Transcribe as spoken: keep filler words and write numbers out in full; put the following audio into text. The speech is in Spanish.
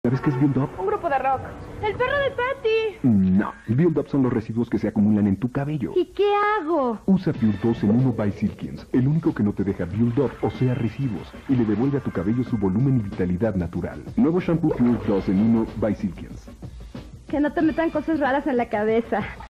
¿Sabes qué es Build Up? Un grupo de rock. ¡El perro de Patty! No, Build Up son los residuos que se acumulan en tu cabello. ¿Y qué hago? Usa Pure dos en uno by Silkins, el único que no te deja Build Up, o sea, residuos, y le devuelve a tu cabello su volumen y vitalidad natural. Nuevo shampoo Pure dos en uno by Silkins. Que no te metan cosas raras en la cabeza.